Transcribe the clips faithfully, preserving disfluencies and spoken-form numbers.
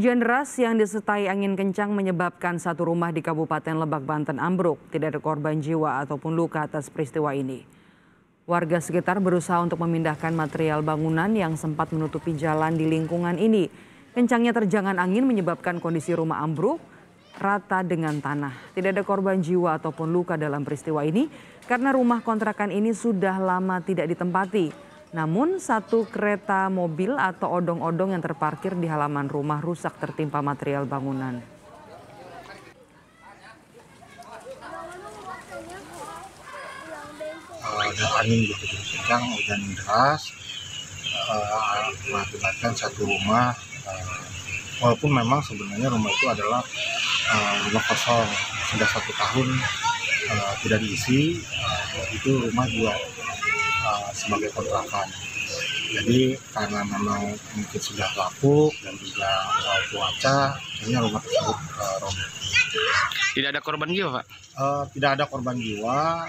Hujan deras yang disertai angin kencang menyebabkan satu rumah di Kabupaten Lebak, Banten ambruk. Tidak ada korban jiwa ataupun luka atas peristiwa ini. Warga sekitar berusaha untuk memindahkan material bangunan yang sempat menutupi jalan di lingkungan ini. Kencangnya terjangan angin menyebabkan kondisi rumah ambruk rata dengan tanah. Tidak ada korban jiwa ataupun luka dalam peristiwa ini karena rumah kontrakan ini sudah lama tidak ditempati. Namun satu kereta mobil atau odong-odong yang terparkir di halaman rumah rusak tertimpa material bangunan. Ada angin begitu kencang, hujan deras, uh, mengakibatkan satu rumah. Uh, walaupun memang sebenarnya rumah itu adalah uh, rumah kosong, sudah satu tahun uh, tidak diisi, uh, itu rumah juga uh, sebagai kontrakan. Jadi karena memang mungkin sudah lapuk dan juga uh, cuaca, akhirnya rumah tersebut uh, roboh. Tidak ada korban jiwa, Pak? Uh, tidak ada korban jiwa.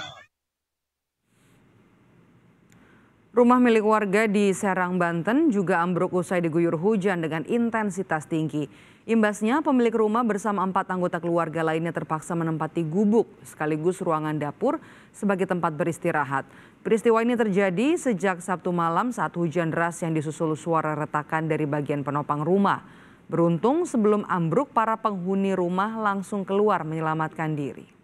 Rumah milik warga di Serang, Banten juga ambruk usai diguyur hujan dengan intensitas tinggi. Imbasnya pemilik rumah bersama empat anggota keluarga lainnya terpaksa menempati gubuk sekaligus ruangan dapur sebagai tempat beristirahat. Peristiwa ini terjadi sejak Sabtu malam saat hujan deras yang disusul suara retakan dari bagian penopang rumah. Beruntung sebelum ambruk para penghuni rumah langsung keluar menyelamatkan diri.